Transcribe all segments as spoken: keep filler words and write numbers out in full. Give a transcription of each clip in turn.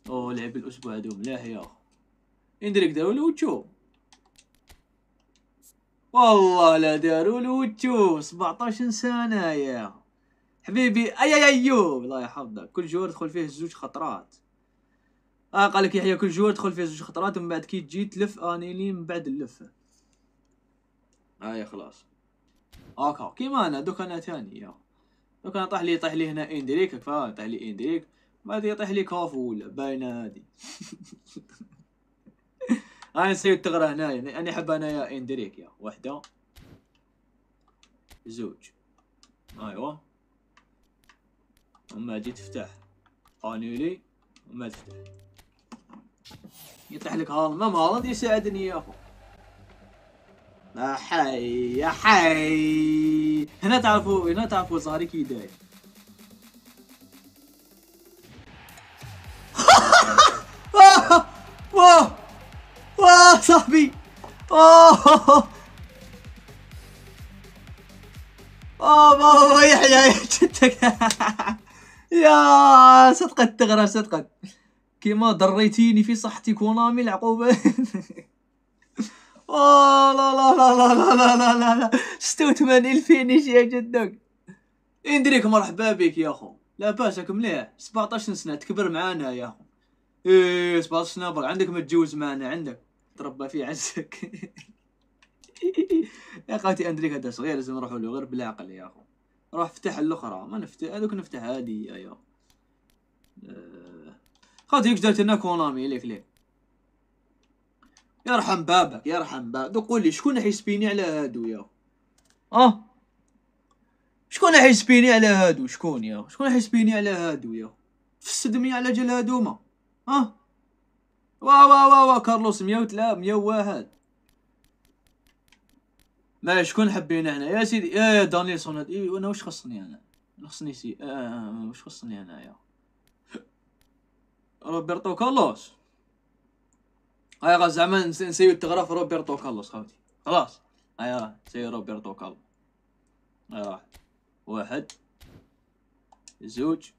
اوه لعب الاسبوع هادو ملاح يا اخو. اندريك داروا له وتشو، والله لا داروا له وتشو. سبعطاش سنه يا حبيبي. اي اي ايوب الله يحفظك. كل جوار تدخل فيه زوج خطرات. اه قال لك يحيى كل جوار تدخل فيه زوج خطرات ومن بعد كي تجي تلف انيلي من بعد اللفه. هاي خلاص هاكا كيما انا دوك انا ثاني يا دوك انا طاح لي طاح لي هنا اندريك كفا طاح لي اندريك بعد يطيح لي كافول باينه هادي. انا نسيت تغرى هنايا. انا حب انايا اندريك يا وحده زوج. ايوا وما تجي تفتح انيلي وما تفتح يطيح لك هالما مالد يساعدني يا اخو. يا حي يا حي. هنا تعرفوا هنا تعرفوا صهري كي داير. واه واه واه صاحبي. اوه اوه بابا يحيى جدك. يا صدقت تغرى صدقت كيما ضريتيني في صحتي كونامي العقوبة. اوه لا لا لا لا لا لا لا لا ستة وثمانين الفينيش يا جدك. اندريك مرحبا بك يا اخو. لاباسك مليح. سبعطاش سنة تكبر معانا يا اخو. ايه سبعطاش سنة برك عندك ما تجوز معنا عندك تربى في عزك. يا خوتي اندريك هذا صغير لازم نروحوا له غير بالعقل يا اخو. روح افتح الاخرى ما نفتح هذوك نفتح هادي يا يا أه... خوتي ايش درت لنا كونامي ليك ليك. يرحم بابك يرحم بابك. دوك قول لي شكون حيسبيني على هادو يا اه شكون حيسبيني على هادو شكون يا شكون حيسبيني على هادو يا في السدمي على جال هادوما اه وا وا وا وا كارلوس مية وثلاثة مية وواحد. ما شكون حبينا هنا يا سيدي يا دانيلسون هاد اي وانا واش خصني انا خصني سي آه, آه واش خصني انايا روبرتو كارلوس. هاي غا زعما نسيو التغرف روبرتو كارلوس خوتي خلاص. هاي سي روبرتو كارلوس. هاي واحد زوج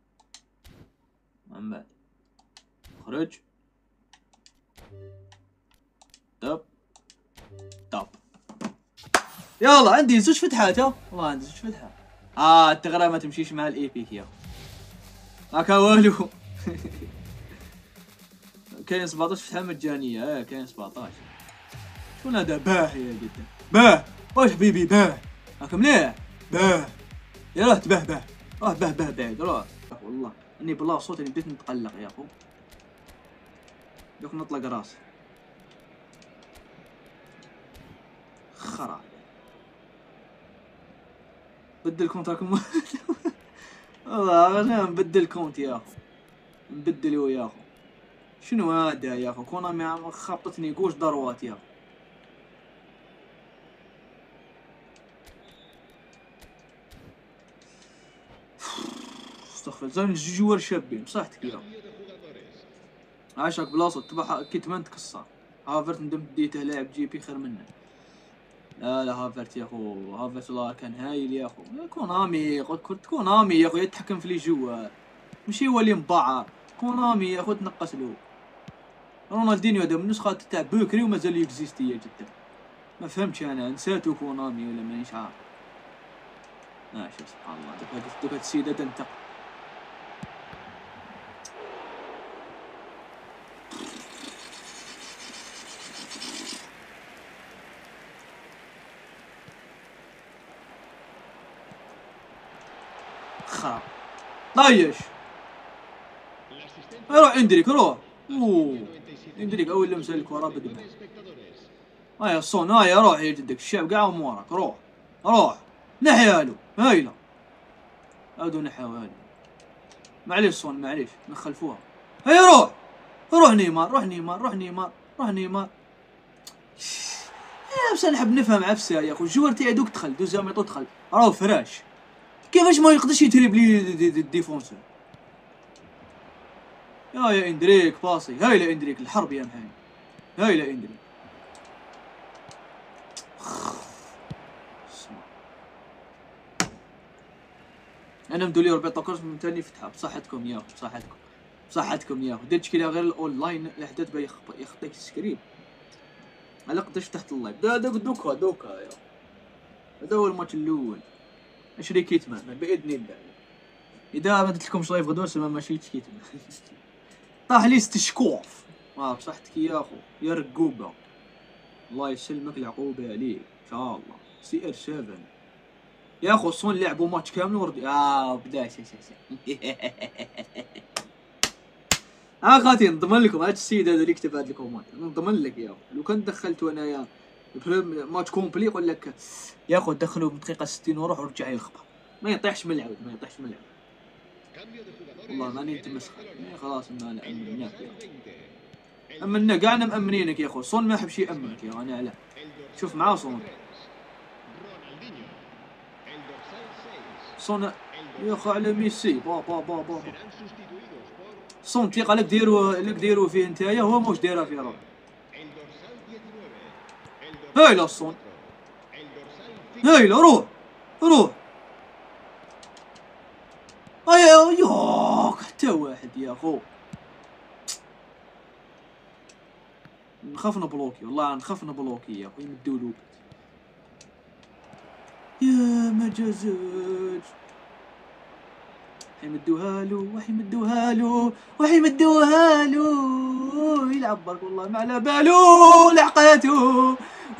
من بعد خرج طب طب يلا عندي زوج فتحات ها والله عندي زوج فتحات. اه التغرى ما تمشيش مع الايبيك يا هاكا والو. كاين سبعطاش فتحة مجانية. اه كاين سبعطاش. شكون هذا باه يا جدا باه واش حبيبي باه هاكا مليح باه يا راه تباه باه راه باه باه بعيد راه والله اني بلا صوت اني بديت نتقلق يا اخو. دوك نطلق راسي خرا بدل كونت راكم. والله انا نبدل كونت يا اخو نبدلو يا اخو. شنو هذا يا اخو كونامي خابطتني كوش دروات يا اخو. استغفر زين الجوار شابين بصحتك يا عاشك بلاصه تبع كيت ما تكسر. هافرت ندم بديته لاعب جي بي خير منه. لا لا هافرت يا اخو هافرت والله كان هايل يا اخو. كونامي قلت كونامي يا اخو يتحكم في لي جوار ماشي هو اللي مبعر. كونامي يا اخو تنقص له. رونالدينيو هذا من النسخه تاع بوكري ومازال يكزيستي يا جدا. ما فهمتش انا نساتو كونامي ولا مانيش عارف. ماشي سبحان الله دوك هاد دوك هاد السيده تنتقل. خرا طايش روح اندريك روح. اوه اندريك اول لمسه الكره بدمها. هيا الصون هيا روح يا جدك الشعب قاع امورك روح روح نحيالو هايله عاودوا نحيو هايله. معليش صون معليش نخلفوها. هيا روح روح نيمار روح نيمار روح نيمار روح نيمار. يا بس نحب نفهم عفسه يا اخو. الجوار تاعي دوك دخل دوز يعطو دخل راهو فراش كيفاش ما يقدرش يتريبلي الديفونسور. يا يا اندريك باصي هايله اندريك الحرب يا محمد هايله اندريك. انا مدولي ربيطو كورس من ثاني فتحه بصحتكم يا بصحتكم. بصحتكم يا اخو. دير تشكيله غير الاونلاين الاحداث باغي يخطيك السكريب على قداش تحت اللايف. دا دوكا دوكا يا هذا هو الماتش الاول. اشري كيتمان باذن الله. اذا ما درت لكمش لايف غدوه سما ماشي كيتمان. طاح لي ست شكوف. اه بصحتك يا اخو يا رقوبه. الله يسلمك العقوبه عليك ان شاء الله. سي ار سبعة يا اخو. صون لعبوا ماتش كامل ورد. اه بدا شي شي شي. اه خاطي نضمن لكم هاد السيد هذا اللي كتب هاد الكومنت نضمن لك يا اخو. لو كان دخلتو انايا ماتش كومبلي يقول لك يا اخو دخلوا بدقيقه ستين وروح ورجع لي الخبر. ما يطيحش من العود ما يطيحش من العود. والله ماني نتمسخر خلاص. ما نامنك يا امنا كاع انا مامنينك يا اخو. صون ما يحبش يامنك يا انا علاه. شوف معاه صون صون يا اخو على ميسي. با با با با صون تليق لك ديرو لك ديرو فيه نتايا هو موش دايرها فيه روح. هايلا صون هايلا روح روح. ايا ياك حتى واحد يا اخو. نخاف نبلوكي والله نخاف نبلوكي يا اخو. يمدوا له يا ما جازاش. حيمدوها له وحيمدوها له وحيمدوها له. يلعب برك والله ما على بالو. لعقاته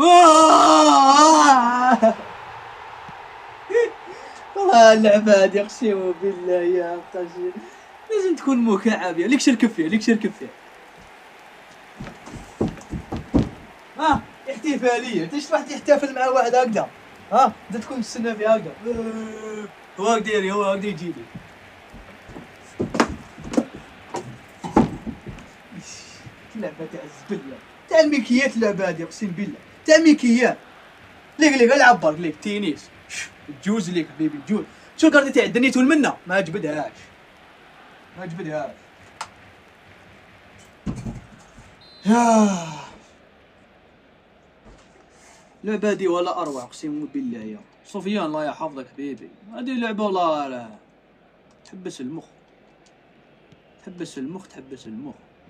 والله اللعبة هادي اقسم بالله يا قاسي لازم تكون مكعب يا ليك شركب فيها ليك شركب فيها. ها احتفالية. انت اش راح تحتفل مع واحد هكذا؟ ها انت تكون تستنى فيها هكذا. هو هكذا داير هو هكذا يجي لي. لعبة تاع الزبلة تاع الميكيات. اللعبة هادي اقسم بالله تاع ميكيات. ليك ليك العب برك ليك تينيس تجوز ليك حبيبي تجوز. شو الكارت تاع دنيتو المنة ما جبدهاش ما جبدهاش. ياه اللعبة هادي ولا اروع اقسم بالله يا سفيان. الله يحفظك حبيبي. هادي لعبة والله لا تحبس المخ تحبس المخ تحبس المخ.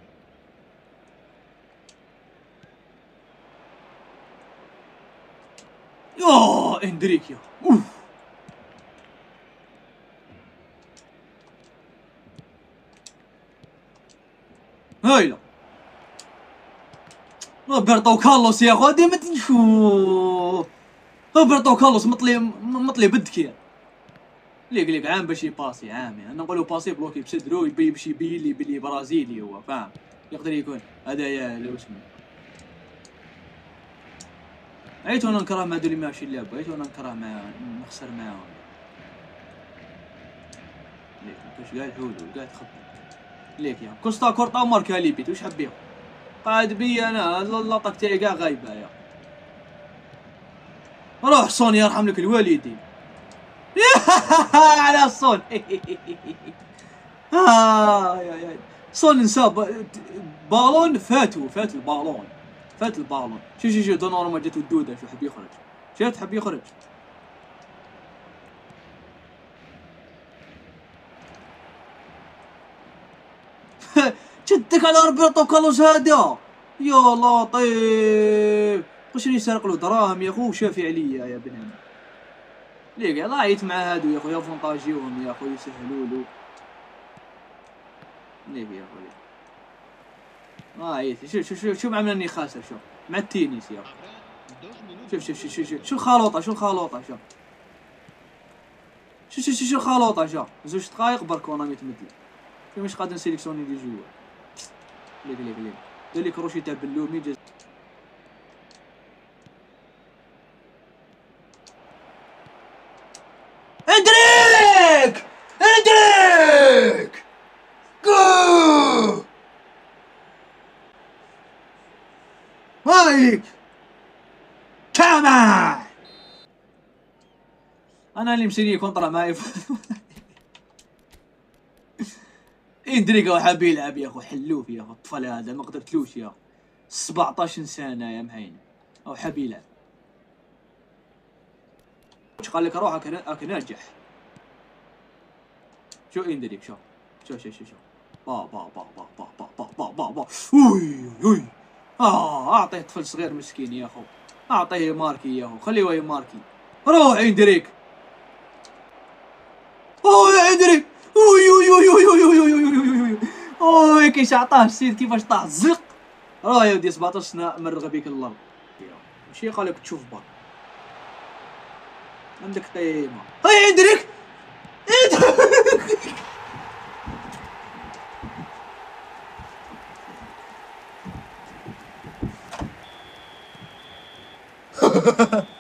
يا اندريك يا اوف. هايلا روبرتو كارلوس يا اخو. ديما تشوف روبرتو كارلوس مطلي مطلي بدك ليك ليك عام باش يباسي عام. انا نقولو باسي بلوكي بصدرو يبي باش يبين لي بلي برازيلي هو فاهم. يقدر يكون هذا يا لو اسمه. عيت وانا نكره مع دولي ماشي اللعب. عيت وانا نكره مع نخسر معاهم. ليك كاش كاع الحول وكاع تخبط ليك يا كوستا كورتا ماركا ليبيت واش حبيهم. قاعد بي انا اللقطه تاعي كاع غايبه يا روح صون يرحم لك الوالدين. على صون. آه يا يا صون نسى بالون فاتو فات البالون فات البالون. شو شو شو دوناروما جاتو الدوده شو حب يخرج. شفت حب يخرج. جدك على روبرتو كارلوس هذا يا لطيف. واش اللي سرق له دراهم يا خو شافي عليا يا بنان. ليك ضايت مع هادو يا خويا فونطاجيوهم يا خويا يسهلوا له. ليك يا خويا ضايت. شوف شوف شوف شوف عملني خاسر. شوف مع التينيس يا شوف شوف شوف شوف شوف شو الخلوطه شو الخلوطه. شوف شوف شوف شوف شو الخلوطه. شوف زوج دقايق برك وانا متمدل. شوف مش قادر نسيليكسيوني لي جوار. ليك ليك ليك دير لي كروشي تاع بلومي جاز. اندريك اندريك جو هايك كمان. انا اللي مسيري كونطرا معايا. اندريك هو حاب يلعب يا اخو. حلوف يا اخو الطفل هذا ما قدرتلوش يا اخو. سبعطاش سنه يا محين او حاب يلعب. قال لك روح اك ناجح. شو اندريك شوف شوف شوف شوف با با با با با با با با با با وي وي اه اعطيه طفل صغير مسكين يا اخو، اعطيه ماركي يا اخو، خليه ويا ماركي. روح اندريك، اوه يا اندريك، وي وي وي وي وي وي وي وي وي وي اوه كيش عطاه السيد كيفاش طاح زق. راه يا ودي سبعطاش سنة مرغ بك الله. ماشي قالك تشوف بال عندك قيمة. هيا اندريك اندريك